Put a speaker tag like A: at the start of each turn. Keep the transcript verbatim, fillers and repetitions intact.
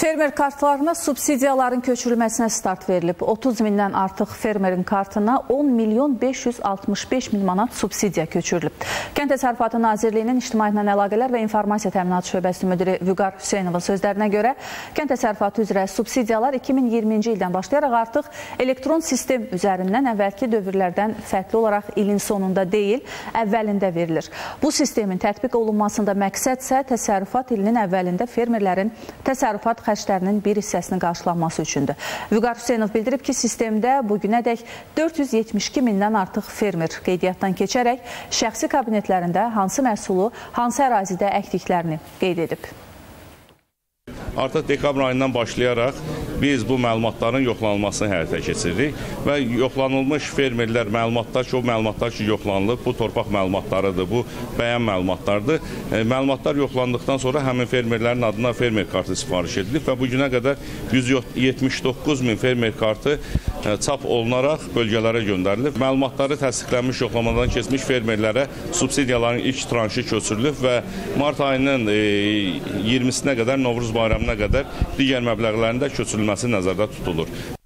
A: Fermer kartlarına subsidiyaların köçürülməsinə start verilib. otuz mindən artıq fermerin kartına on milyon beş yüz altmış beş min manat subsidiya köçürülüb. Kənd Təsərrüfatı Nazirliyinin İctimaiyyətlə Əlaqələr və İnformasiya Təminatı Şöbəsi müdiri Vüqar Hüseynovun sözlərinə görə kənd təsərrüfatı üzrə subsidiyalar iki min iyirminci ildən başlayaraq artıq elektron sistem üzərindən əvvəlki dövrlərdən fərqli olaraq ilin sonunda deyil, əvvəlində verilir. Bu sistemin tətbiq olunmasında məqsəd isə təsərrüfat ilinin əvvəlində fermerlərin təsərrüfat xərclərinin bir hissəsini qarşılanması üçündür. Vüqar Hüseynov bildirib ki, sistemdə bugünədək dörd yüz yetmiş iki mindən artıq fermer qeydiyyatdan keçərək şəxsi kabinetlərində hansı məhsulu, hansı ərazidə əkdiklərini qeyd edib.
B: Artıq dekabr ayından başlayaraq biz bu məlumatların yoxlanılmasını həyata keçiririk və yoxlanılmış fermerlər məlumatlar ki, o məlumatlar ki, yoxlanılıb, bu torpaq məlumatlarıdır, bu bəyan məlumatlardır. E, məlumatlar yoxlandıqdan sonra həmin fermerlərin adına fermer kartı sifariş edilib və bugünə qədər yüz yetmiş doqquz min fermer kartı e, çap olunaraq bölgələrə göndərilib. Məlumatları təsdiqlənmiş yoxlamadan keçmiş fermerlərə subsidiyaların ilk tranşı köçürülüb və mart ayının e, iyirmisinə qədər, Novruz bayramına qədər digər məbləğlərində köçürülməsi nəzərdə tutulur.